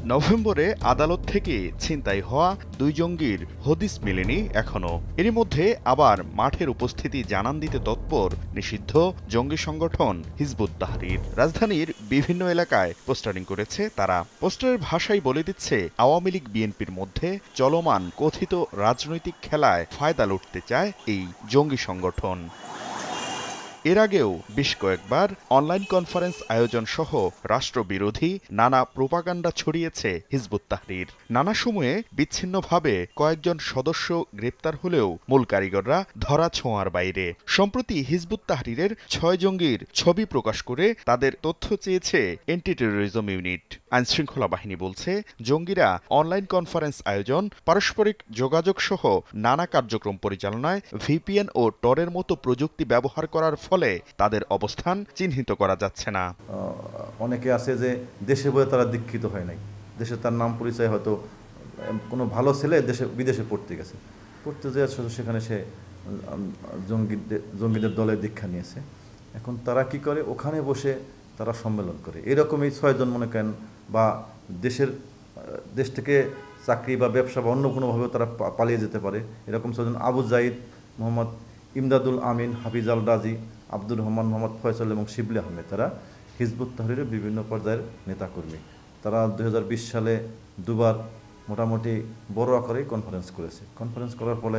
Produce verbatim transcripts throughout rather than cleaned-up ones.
নভেম্বরে আদালত থেকে ছিনতাই হওয়া দুই জঙ্গির হদিস মেলেনি এখনো। এরই মধ্যে আবার মাঠের উপস্থিতি জানান দিতে তৎপর নিষিদ্ধ জঙ্গি সংগঠন হিজব তাহরির। রাজধানীর বিভিন্ন এলাকায় পোস্টারিং করেছে তারা। পোস্টারের ভাষাই বলে দিচ্ছে আওয়ামী লীগ বিএনপির মধ্যে চলমান কথিত রাজনৈতিক খেলায় ফায়দা লুটতে চায় এই জঙ্গি সংগঠন। এর আগেও বেশ কয়েকবার অনলাইন কনফারেন্স আয়োজন সহ রাষ্ট্রবিরোধী নানা প্রোপাগান্ডা ছড়িয়েছে হিজব তাহরির। নানা সময়ে বিচ্ছিন্নভাবে কয়েকজন সদস্য গ্রেপ্তার হলেও মূল কারিগররা ধরা ছোঁয়ার বাইরে। সম্প্রতি হিজব তাহরিরের ছয় জঙ্গির ছবি প্রকাশ করে তাদের তথ্য চেয়েছে অ্যান্টি টেরোরিজম ইউনিট। আইনশৃঙ্খলা বাহিনী বলছে জঙ্গিরা অনলাইন কনফারেন্স আয়োজন, পারস্পরিক যোগাযোগ সহ নানা কার্যক্রম পরিচালনায় ভিপিএন ও টরের মতো প্রযুক্তি ব্যবহার করার ফলে তাদের অবস্থান চিহ্নিত করা যাচ্ছে না। অনেকে আছে যে দেশে বয়ে তারা দীক্ষিত হয় নাই, দেশে তার নাম পরিচয় হয়তো কোনো ভালো ছেলে দেশে বিদেশে পড়তে গেছে, পড়তে যে সেখানে সে জঙ্গিদের জঙ্গিদের দলে দীক্ষা নিয়েছে। এখন তারা কি করে, ওখানে বসে তারা সম্মেলন করে। এরকমই ছয়জন মনে করেন বা দেশের দেশ থেকে চাকরি বা ব্যবসা বা অন্য কোনোভাবেও তারা পালিয়ে যেতে পারে। এরকম ছয়জন আবু জাইদ, মোহাম্মদ ইমদাদুল আমিন, হাফিজ আল রাজি, আব্দুর রহমান, মোহাম্মদ ফয়সাল এবং শিবলি আহমেদ তারা হিজব তাহরিরের বিভিন্ন পর্যায়ের নেতাকর্মী। তারা দুই হাজার বিশ সালে দুবার মোটামুটি বড় আকারে কনফারেন্স করেছে। কনফারেন্স করার ফলে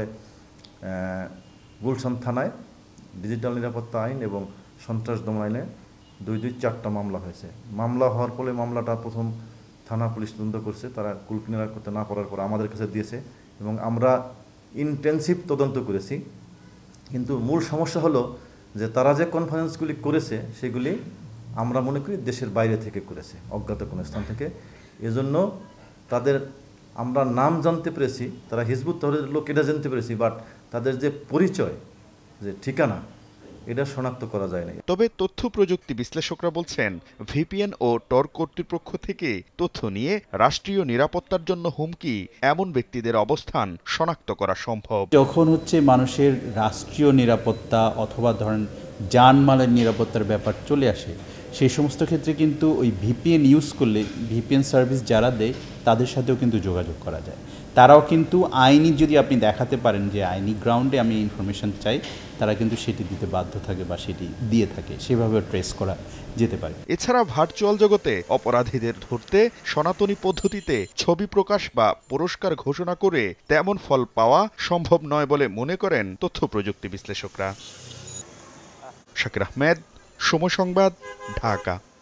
গুলশান থানায় ডিজিটাল নিরাপত্তা আইন এবং সন্ত্রাস দমন আইনে দুই দুই চারটা মামলা হয়েছে। মামলা হওয়ার ফলে মামলাটা প্রথম থানা পুলিশ তদন্ত করছে, তারা কুলকিনারা করতে না পারার পর আমাদের কাছে দিয়েছে এবং আমরা ইন্টেন্সিভ তদন্ত করেছি। কিন্তু মূল সমস্যা হলো যে তারা যে কনফারেন্সগুলি করেছে সেগুলি আমরা মনে করি দেশের বাইরে থেকে করেছে, অজ্ঞাত কোনো স্থান থেকে। এজন্য তাদের আমরা নাম জানতে পেরেছি, তারা হিজব তাহরিরের লোক এটা জানতে পেরেছি, বাট তাদের যে পরিচয়, যে ঠিকানা, এটা শনাক্ত করা যায় না। তবে তথ্য প্রযুক্তি বিশ্লেষকরা বলছেন ভিপিএন ও টর কর্তৃপক্ষ থেকে তথ্য নিয়ে রাষ্ট্রীয় নিরাপত্তার জন্য হুমকি এমন ব্যক্তিদের অবস্থান শনাক্ত করা সম্ভব। যখন হচ্ছে মানুষের রাষ্ট্রীয় নিরাপত্তা অথবা ধরেন জানমালের নিরাপত্তার ব্যাপার চলে আসে, সেই সমস্ত ক্ষেত্রে কিন্তু ওই ভিপিএন ইউজ করলে ভিপিএন সার্ভিস যারা দেয় তাদের সাথেও কিন্তু যোগাযোগ করা যায়। তারাও কিন্তু আইনি, যদি আপনি দেখাতে পারেন যে আইনি গ্রাউন্ডে আমি ইনফরমেশন চাই, তারা কিন্তু সেটি দিতে বাধ্য থাকে বা সেটি দিয়ে থাকে, সেভাবে ট্রেস করা যেতে পারে। এছাড়া ভার্চুয়াল জগতে অপরাধীদের ধরতে সনাতনী পদ্ধতিতে ছবি প্রকাশ বা পুরস্কার ঘোষণা করে তেমন ফল পাওয়া সম্ভব নয় বলে মনে করেন তথ্য প্রযুক্তি বিশ্লেষকরা। শাকির আহমেদ, সময় সংবাদ, ঢাকা।